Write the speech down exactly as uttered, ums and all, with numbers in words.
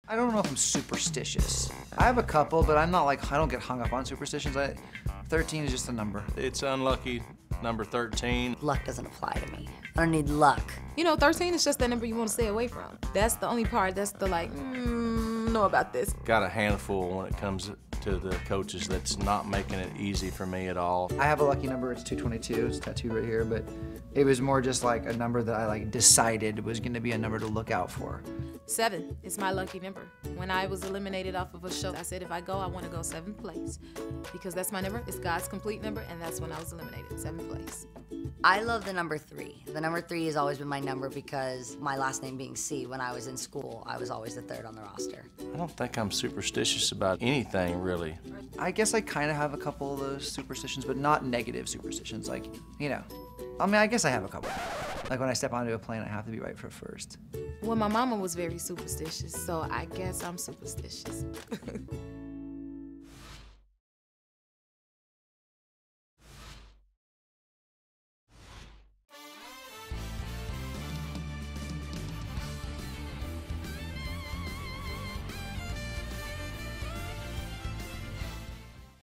I don't know if I'm superstitious. I have a couple, but I'm not like, I don't get hung up on superstitions. I, thirteen is just a number. It's unlucky, number thirteen. Luck doesn't apply to me. I don't need luck. You know, thirteen is just the number you want to stay away from. That's the only part that's the like, mm, know about this. Got a handful when it comes to the coaches that's not making it easy for me at all. I have a lucky number, it's two twenty-two, it's tattooed right here, but it was more just like a number that I like decided was gonna be a number to look out for. Seven is my lucky number. When I was eliminated off of a show, I said if I go, I want to go seventh place. Because that's my number, it's God's complete number, and that's when I was eliminated, seventh place. I love the number three. The number three has always been my number because my last name being C, when I was in school, I was always the third on the roster. I don't think I'm superstitious about anything, really. I guess I kind of have a couple of those superstitions, but not negative superstitions. Like, you know, I mean, I guess I have a couple. Like when I step onto a plane, I have to be right for first. Well, my mama was very superstitious, so I guess I'm superstitious.